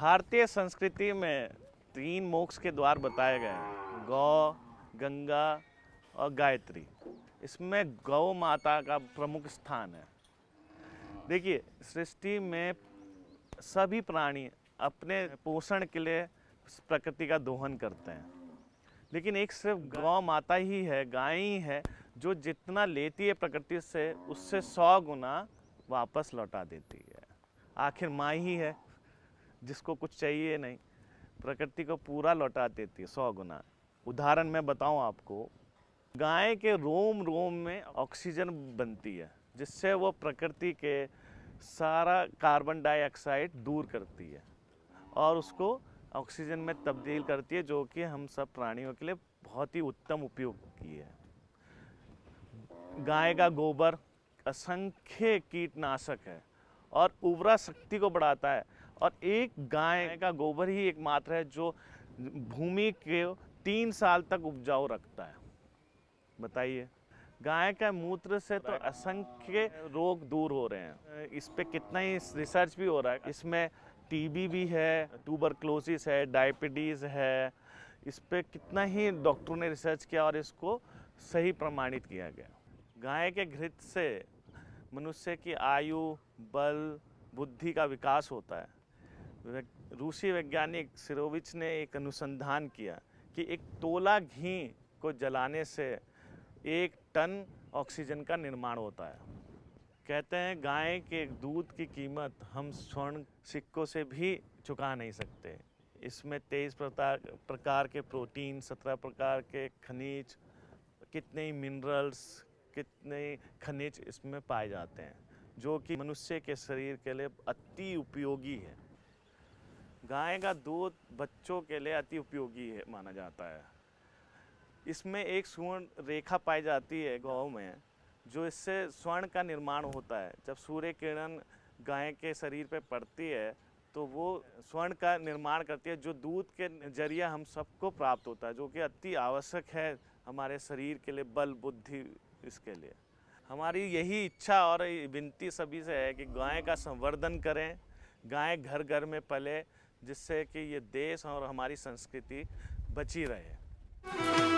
भारतीय संस्कृति में 3 मोक्ष के द्वार बताए गए हैं, गौ, गंगा और गायत्री। इसमें गौ माता का प्रमुख स्थान है। देखिए, सृष्टि में सभी प्राणी अपने पोषण के लिए प्रकृति का दोहन करते हैं, लेकिन एक सिर्फ गौ माता ही है, गाय ही है, जो जितना लेती है प्रकृति से उससे 100 गुना वापस लौटा देती है। आखिर माँ ही है जिसको कुछ चाहिए नहीं, प्रकृति को पूरा लौटा देती है 100 गुना। उदाहरण मैं बताऊं आपको, गाय के रोम रोम में ऑक्सीजन बनती है, जिससे वो प्रकृति के सारा कार्बन डाइऑक्साइड दूर करती है और उसको ऑक्सीजन में तब्दील करती है, जो कि हम सब प्राणियों के लिए बहुत ही उत्तम उपयोग की है। गाय का गोबर असंख्य कीटनाशक है और उर्वरा शक्ति को बढ़ाता है, और एक गाय का गोबर ही एकमात्र है जो भूमि के 3 साल तक उपजाऊ रखता है। बताइए, गाय का मूत्र से तो असंख्य रोग दूर हो रहे हैं। इस पे कितना ही रिसर्च भी हो रहा है। इसमें टीबी भी है, ट्यूबरक्लोसिस है, डायबिटीज़ है। इस पे कितना ही डॉक्टरों ने रिसर्च किया और इसको सही प्रमाणित किया गया। गाय के घृत से मनुष्य की आयु, बल, बुद्धि का विकास होता है। रूसी वैज्ञानिक सिरोविच ने एक अनुसंधान किया कि 1 तोला घी को जलाने से 1 टन ऑक्सीजन का निर्माण होता है। कहते हैं गाय के दूध की कीमत हम स्वर्ण सिक्कों से भी चुका नहीं सकते। इसमें 23 प्रकार के प्रोटीन, 17 प्रकार के खनिज, कितने ही मिनरल्स, कितने खनिज इसमें पाए जाते हैं, जो कि मनुष्य के शरीर के लिए अति उपयोगी है। गाय का दूध बच्चों के लिए अति उपयोगी है माना जाता है। इसमें एक स्वर्ण रेखा पाई जाती है गौ में, जो इससे स्वर्ण का निर्माण होता है। जब सूर्य किरण गाय के शरीर पे पड़ती है तो वो स्वर्ण का निर्माण करती है, जो दूध के जरिए हम सबको प्राप्त होता है, जो कि अति आवश्यक है हमारे शरीर के लिए, बल, बुद्धि, इसके लिए। हमारी यही इच्छा और विनती सभी से है कि गाय का संवर्धन करें, गाय घर घर में पले, जिससे कि ये देश और हमारी संस्कृति बची रहे।